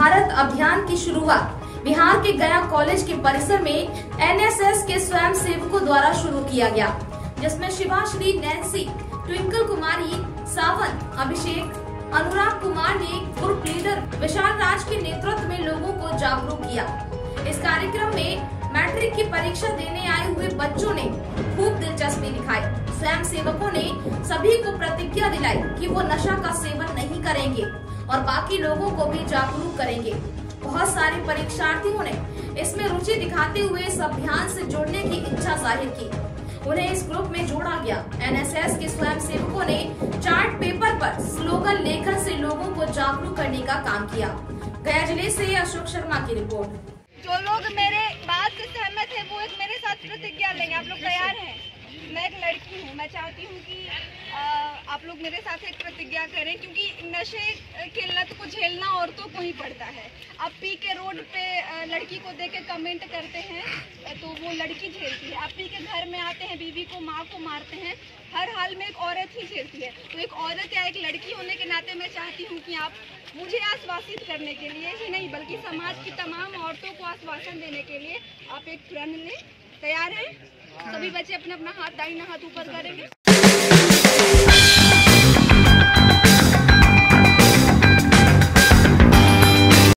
भारत अभियान की शुरुआत बिहार के गया कॉलेज के परिसर में एनएसएस के स्वयं सेवकों द्वारा शुरू किया गया, जिसमें शिवाश्री, नैन्सी, ट्विंकल कुमारी, सावंत, अभिषेक, अनुराग कुमार ने ग्रुप लीडर विशाल राज के नेतृत्व में लोगों को जागरूक किया। इस कार्यक्रम में मैट्रिक की परीक्षा देने आए हुए बच्चों ने खूब दिलचस्पी दिखाई। स्वयं सेवकों ने सभी को प्रतिज्ञा दिलाई कि वो नशा का सेवन नहीं करेंगे और बाकी लोगों को भी जागरूक करेंगे। बहुत सारे परीक्षार्थियों ने इसमें रुचि दिखाते हुए इस अभियान से जुड़ने की इच्छा जाहिर की। उन्हें इस ग्रुप में जोड़ा गया। एनएसएस के स्वयं सेवकों ने चार्ट पेपर पर स्लोगन लेखन से लोगों को जागरूक करने का काम किया। गया जिले से अशोक शर्मा की रिपोर्ट। जो लोग मेरे बात से सहमत है वो एक मेरे साथ प्रतिज्ञा लेंगे। आप लोग तैयार हैं? मैं एक लड़की हूँ, मैं चाहती हूँ कि आप लोग मेरे साथ एक प्रतिज्ञा करें, क्योंकि नशे के लत को झेलना औरतों को ही पड़ता है। आप पी के रोड पे लड़की को देख के कमेंट करते हैं तो वो लड़की झेलती है। आप पी के घर में आते हैं, बीवी को, माँ को मारते हैं, हर हाल में एक औरत ही झेलती है। तो एक औरत या एक लड़की होने के नाते मैं चाहती हूँ कि आप मुझे आश्वासित करने के लिए ही नहीं बल्कि समाज की तमाम औरतों को आश्वासन देने के लिए आप एक प्रण लें। तैयार हैं? सभी बच्चे अपना अपना हाथ, दाहिना हाथ ऊपर करेंगे।